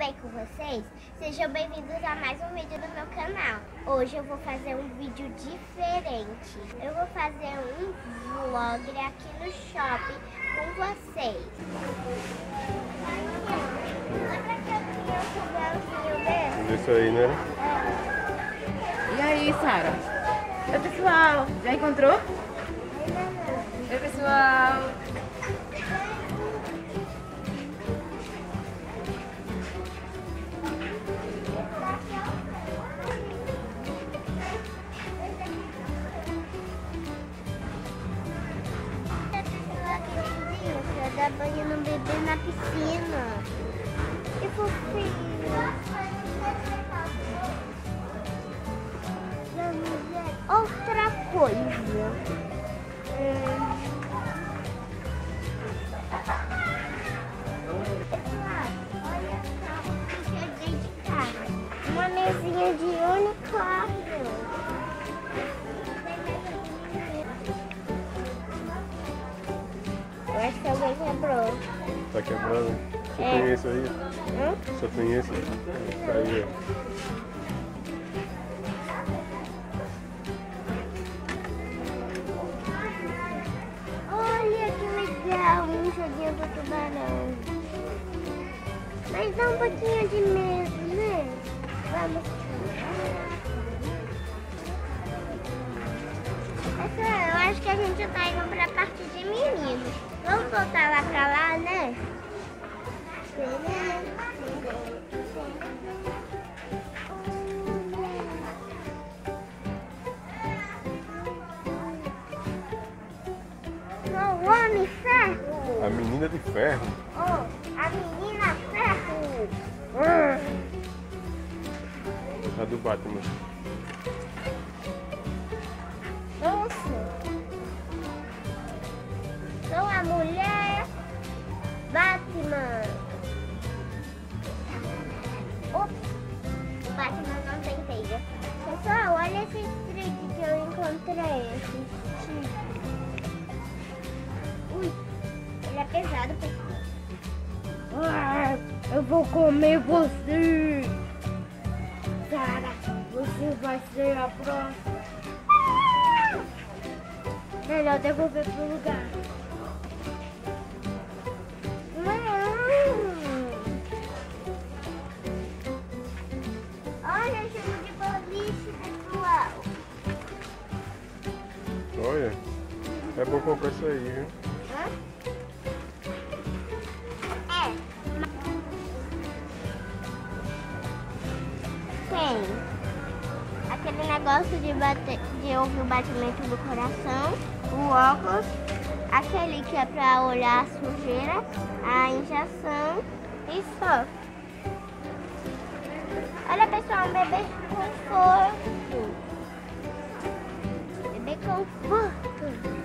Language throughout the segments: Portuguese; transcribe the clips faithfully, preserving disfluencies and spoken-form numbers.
bem com vocês? Sejam bem-vindos a mais um vídeo do meu canal. Hoje eu vou fazer um vídeo diferente. Eu vou fazer um vlog aqui no shopping com vocês. Lembra que eu tinha um fogãozinho desse? Isso aí, né? É. E aí, Sara? Oi, pessoal. Já encontrou? Ainda não. Oi, pessoal. Dar banho no bebê na piscina. Que fofinho. Vamos ver outra coisa. Hum. Olha só o que eu dei de casa. Uma mesinha de unicórnio. Eu acho que alguém quebrou. Tá quebrando? Só É. tem esse aí? Hã? Só tem esse? Tá aí, Olha que legal, um joguinho do tubarão. Mas dá um pouquinho de medo, né? Vamos. Pessoal, eu acho que a gente tá indo pra parte de meninos. Vamos voltar lá pra lá, né? O homem ferro. ó. A menina de ferro. Oh, a menina ferro. A do Batman. Nossa. Sou a mulher Batman. Ops. O Batman não tem teia. Pessoal, olha esse trick que eu encontrei. Esse stick. Ui, ele é pesado, pessoal. Ah, eu vou comer você. Sara, você vai ser a próxima. Melhor devolver pro lugar. Olha, chamo de boliche, pessoal. Olha. É bom comprar isso aí, viu? Hã? É. Tem aquele negócio de, bater, de ouvir o batimento do coração, o óculos, aquele que é pra olhar a sujeira, a injeção e só. Olha, pessoal, um bebê conforto. Bebê conforto.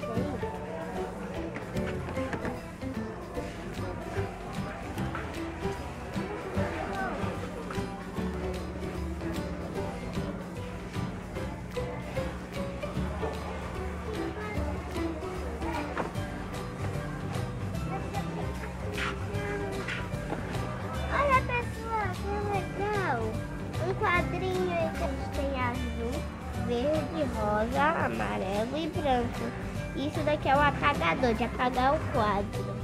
Olha, pessoal, que legal. Um quadrinho aí que a gente tem azul, verde, rosa, amarelo e branco. Isso daqui é o apagador, de apagar o quadro.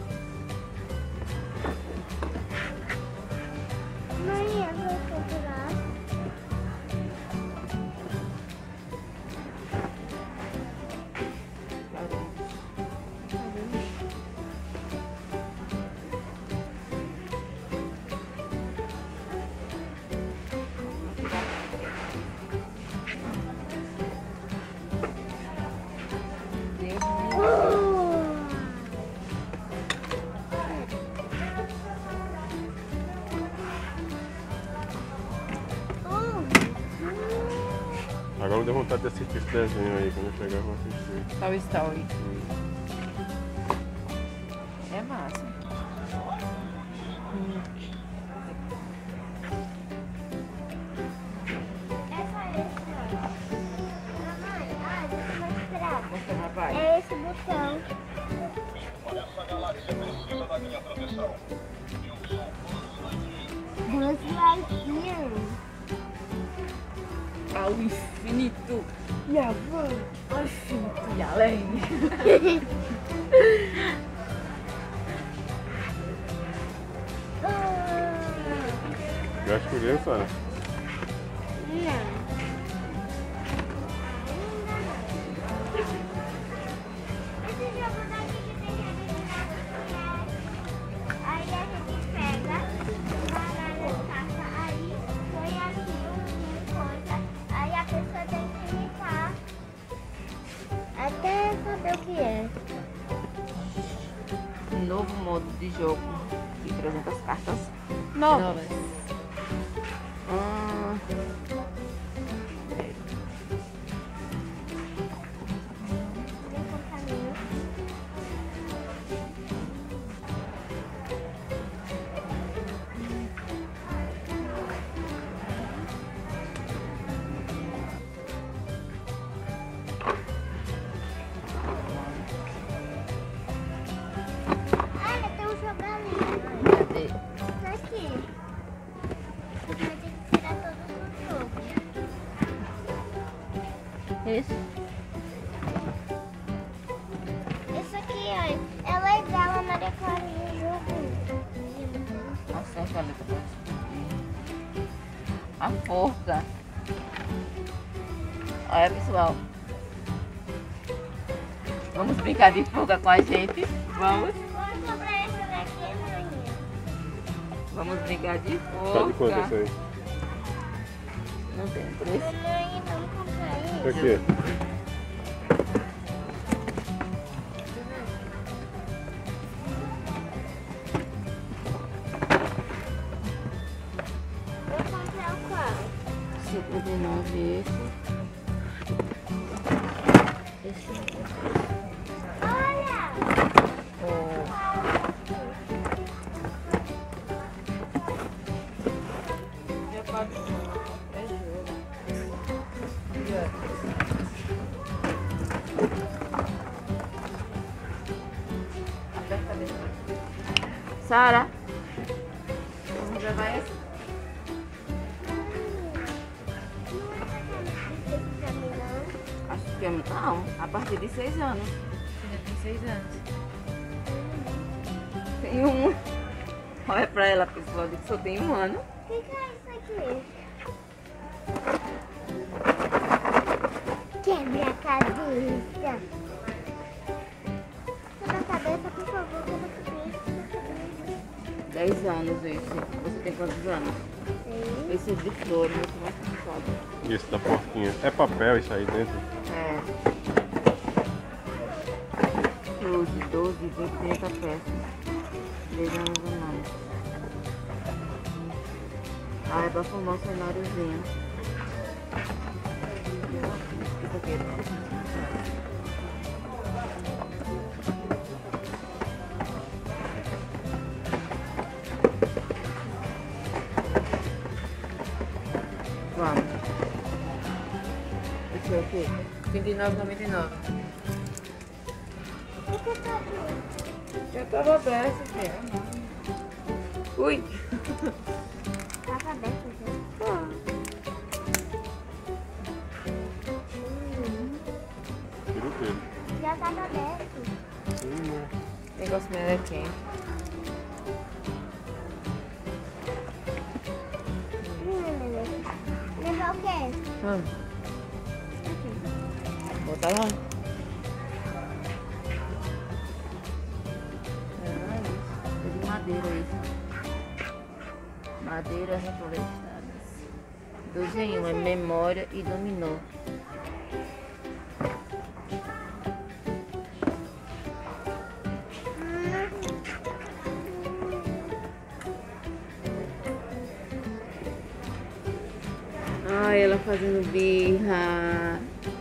Maria, vou comprar. Agora me deu vontade de assistir esse desenho aí. Quando eu chegar, eu vou assistir. Toy Story. Hum. É massa. Essa é essa. Mamãe, olha, deixa eu mostrar. Mostra, rapaz. É esse botão. Essa galáxia precisa da minha proteção. Eu sou o Os laguinhos. Ao infinito e além. Ao infinito e além. Já escolheu, Sara? Não. Esse jogo daqui que tem que adivinhar o que é. Aí a gente pega, baralha as cartas, aí põe aqui uma coisa, aí a pessoa tem que imitar até saber o que é. Novo modo de jogo e trezentas cartas Novas. novas. Hum. Vem com o caminho. Olha, tem um jogo ali. Cadê? Tá aqui. Você vai ter que tirar todos os jogos. Esse? Isso aqui, ó, é legal, a Maria Clarinha jogo. Acerta a letra pra descobrir. A forca. Olha, pessoal. Vamos brincar de forca com a gente? Vamos? Vou comprar essa daqui, mãe. Vamos brincar de Tá de quanto forca. isso aí? Não tem preço. Mamãe, vamos comprar Isso isso. aqui. Vou comprar o qual? cinquenta e nove esse. Esse. Olha! Oh. Já pode. É jogo. Aperta bem. Sara, vamos levar esse? Acho que é. Não, a partir de seis anos. Filha tem seis anos. Tem um. Olha pra ela, pessoal, diz que só tem um ano. O que, que é isso aqui? Quebra a cabeça. Quebra a cabeça, por favor, quebra a cabeça. dez anos esse. Você tem quantos anos? Sei. Esse é de flor, muito mais cansado. E esse da porquinha. É papel isso aí dentro? É. doze, doze, vinte, trinta peças. dez anos ou mais. Ah, é pra formar um cenáriozinho. Isso aqui é Vamos. Esse é o quê? trinta e nove reais e noventa e nove centavos. O que tá aqui? Já tava aberto, filha. Ui! Tava aberto, gente. Tira o dedo. Já tava aberto. Hum, né? O negócio mesmo é quente. Levar o quê? Vamos. Bota lá. É de madeira isso. Madeira reflorestadas. doze em um é memória e dominó. Ai, ela fazendo birra.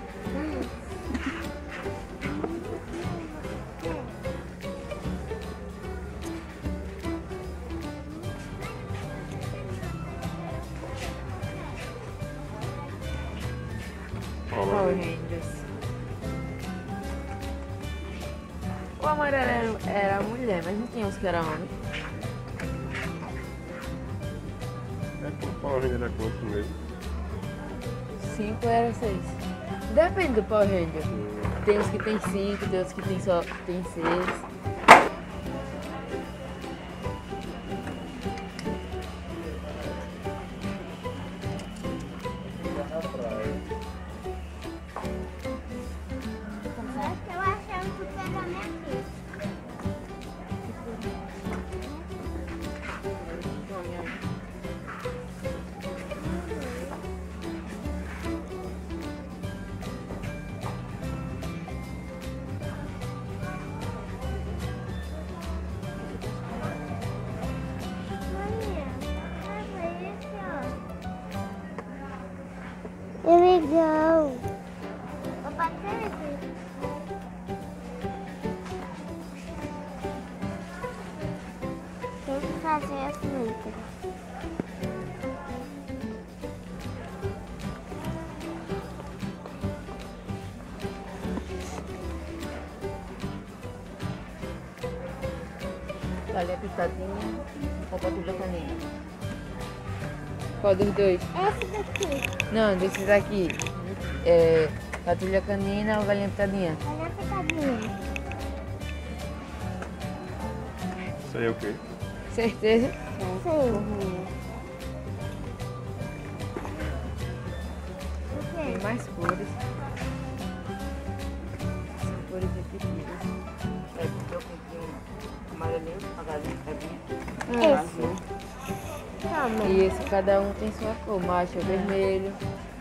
Power Power Rangers. Rangers. O amarelo era, era mulher, mas não tinha uns que era homem. É como o Power Ranger era quanto mesmo? cinco era seis. Depende do Power Ranger. Tem uns que tem cinco, tem outros que tem só tem seis. Eu achava que pegar minha filha. É legal. Vou bater aqui. Tem que fazer as letras. Ali a pitadinha, com a patrulha canina. Qual dos dois? Esse daqui. Não, desses aqui. É, patrulha canina ou galinha pitadinha? Olha a picadinha. Isso aí é o quê? Certeza? Sim. O Tem quê? mais cores. São cores repetidas. É, porque eu comprei um amarelinho, a galinha pitadinha. Esse. Calma. E esse cada um tem sua cor. Macho é vermelho,